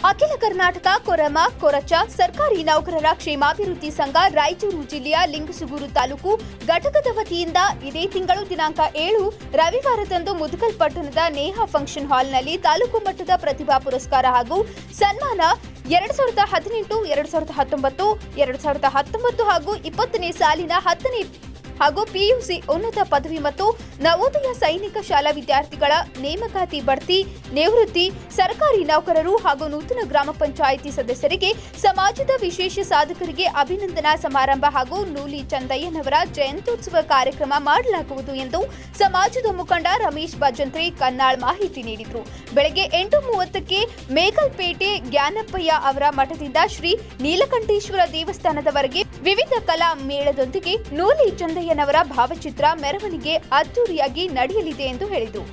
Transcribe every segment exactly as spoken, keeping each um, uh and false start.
ಅಖಿಲ ಕರ್ನಾಟಕ ಕೊರಮ ಕೊರಚ ಸರ್ಕಾರಿ ನೌಕರರ ಕ್ಷೇಮಾಭಿವೃದ್ಧಿ ಸಂಘ ರಾಯಚೂರು ಜಿಲ್ಲೆಯ ಲಿಂಗಸುಗೂರು ತಾಲೂಕು ಘಟಕದ ವತಿಯಿಂದ ಇದೇ ತಿಂಗಳು ದಿನಾಂಕ ಏಳು ರವಿವಾರದಂದು ಮುದಕಲ್ ಪಟ್ಟಣದ ನೇಹಾ ಫಂಕ್ಷನ್ ಹಾಲ್ನಲ್ಲಿ ತಾಲೂಕು ಮಟ್ಟದ ಪ್ರತಿಭಾ ಪುರಸ್ಕಾರ ಹಾಗೂ ಸನ್ಮಾನ ಎರಡು ಸಾವಿರದ ಹದಿನೆಂಟು ಎರಡು ಸಾವಿರದ ಹತ್ತೊಂಬತ್ತು ಎರಡು ಸಾವಿರದ ಹತ್ತೊಂಬತ್ತು ಹಾಗೂ ಇಪ್ಪತ್ತನೇ ಸಾಲಿನ ಹತ್ತನೇ ಹಾಗೂ ಪಿಯುಸಿ ಉನ್ನತ ಪದವಿ ಮತ್ತು ನವೋದಯ ಸೈನಿಕ ಶಾಲಾ ವಿದ್ಯಾರ್ಥಿಗಳ ನೇಮಕಾತಿ ಬಡ್ತಿ ನಿವೃತ್ತಿ ಸರ್ಕಾರಿ ನೌಕರರು ಹಾಗೂ ನೂತನ ಗ್ರಾಮ ಪಂಚಾಯಿತಿ ಸದಸ್ಯರಿಗೆ ಸಮಾಜದ ವಿಶೇಷ ಸಾಧಕರಿಗೆ ಅಭಿನಂದನಾ ಸಮಾರಂಭ ಹಾಗೂ ನೂಲಿ ಚಂದಯ್ಯನವರ ಜಯಂತ್ಯೋತ್ಸವ ಕಾರ್ಯಕ್ರಮ ಮಾಡಲಾಗುವುದು ಎಂದು ಸಮಾಜದ ಮುಖಂಡ ರಮೇಶ್ ಭಜಂತ್ರಿ ಕನ್ನಾಳ್ ಮಾಹಿತಿ ನೀಡಿದರು. ಬೆಳಗ್ಗೆ ಎಂಟು ಮೂವತ್ತಕ್ಕೆ ಮೇಕಲ್ಪೇಟೆ ಜ್ಞಾನಪ್ಪಯ್ಯ ಅವರ ಮಠದಿಂದ ಶ್ರೀ ನೀಲಕಂಠೇಶ್ವರ ದೇವಸ್ಥಾನದವರೆಗೆ ವಿವಿಧ ಕಲಾ ಮೇಳದೊಂದಿಗೆ ನೂಲಿ ಚಂದಯ್ಯನವರ ಭಾವಚಿತ್ರ ಮೆರವಣಿಗೆ ಅದ್ದೂರಿಯಾಗಿ ನಡೆಯಲಿದೆ ಎಂದು ಹೇಳಿದರು.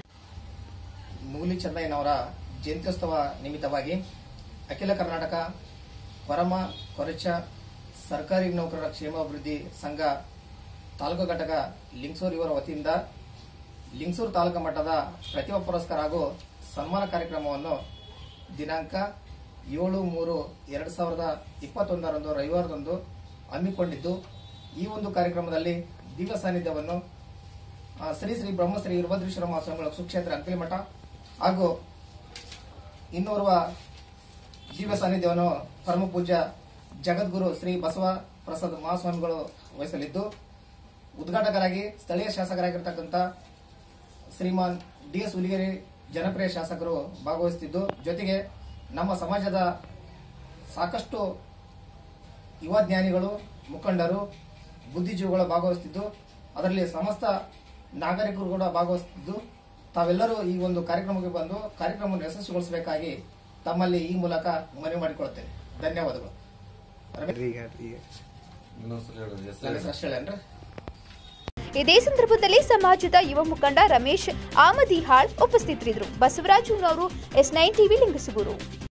ನೂಲಿ ಚಂದಯ್ಯನವರ ಜಯಂತ್ಯೋತ್ಸವ ನಿಮಿತ್ತವಾಗಿ ಅಖಿಲ ಕರ್ನಾಟಕ ಕೊರಮ ಕೊರಚ ಸರ್ಕಾರಿ ನೌಕರರ ಕ್ಷೇಮಾಭಿವೃದ್ಧಿ ಸಂಘ ತಾಲೂಕು ಘಟಕ ಲಿಂಗಸೂರು ಇವರ ವತಿಯಿಂದ ಲಿಂಗಸೂರು ತಾಲೂಕು ಮಟ್ಟದ ಪ್ರತಿಭಾ ಪುರಸ್ಕಾರ ಹಾಗೂ ಸನ್ಮಾನ ಕಾರ್ಯಕ್ರಮವನ್ನು ದಿನಾಂಕ ಏಳು ಮೂರು ಎರಡು ಸಾವಿರದ ಇಪ್ಪತ್ತೊಂದರಂದು ರವಿವಾರದಂದು ಹಮ್ಮಿಕೊಂಡಿದ್ದು, ಈ ಒಂದು ಕಾರ್ಯಕ್ರಮದಲ್ಲಿ ದಿವ್ಯ ಸಾನ್ನಿಧ್ಯವನ್ನು ಶ್ರೀ ಶ್ರೀ ಬ್ರಹ್ಮಶ್ರೀ ವೀರಭದ್ರೇಶ್ವರ ಮಹಾಸ್ವಾಮಿಗಳ ಸುಕ್ಷೇತ್ರ ಅಂಕಲಿಮಠ ಹಾಗೂ ಇನ್ನೋರ್ವ ದಿವ್ಯ ಸಾನ್ನಿಧ್ಯವನ್ನು ಪರಮ ಪೂಜ್ಯ ಜಗದ್ಗುರು ಶ್ರೀ ಬಸವ ಪ್ರಸಾದ್ ಮಹಾಸ್ವಾಮಿಗಳು ವಹಿಸಲಿದ್ದು, ಉದ್ಘಾಟಕರಾಗಿ ಸ್ಥಳೀಯ ಶಾಸಕರಾಗಿರ್ತಕ್ಕಂಥ ಶ್ರೀಮಾನ್ ಡಿ ಎಸ್ ಹುಲಿಗೆರೆ ಜನಪ್ರಿಯ ಶಾಸಕರು ಭಾಗವಹಿಸುತ್ತಿದ್ದು, ಜೊತೆಗೆ ನಮ್ಮ ಸಮಾಜದ ಸಾಕಷ್ಟು ಯುವ ಜ್ಞಾನಿಗಳು, ಮುಖಂಡರು, ಬುದ್ಧಿಜೀವಿಗಳು ಭಾಗವಹಿಸುತ್ತಿದ್ದು, ಅದರಲ್ಲಿ ಸಮಸ್ತ ನಾಗರಿಕರು ಕೂಡ ಭಾಗವಹಿಸುತ್ತಿದ್ದು, ತಾವೆಲ್ಲರೂ ಈ ಒಂದು ಕಾರ್ಯಕ್ರಮಕ್ಕೆ ಬಂದು ಕಾರ್ಯಕ್ರಮವನ್ನು ಯಶಸ್ವಿಗೊಳಿಸಬೇಕಾಗಿ ತಮ್ಮಲ್ಲಿ ಈ ಮೂಲಕ ಮನವಿ ಮಾಡಿಕೊಳ್ಳುತ್ತೇನೆ. ಧನ್ಯವಾದಗಳು. ಇದೇ ಸಂದರ್ಭದಲ್ಲಿ ಸಮಾಜದ ಯುವ ಮುಖಂಡ ರಮೇಶ್ ಆಮದಿಹಾಳ್ ಉಪಸ್ಥಿತರಿದ್ದರು. ಬಸವರಾಜು ನವರು ಎಸ್ ನೈನ್ ಟಿವಿ ಲಿಂಗಸುಗೂರು.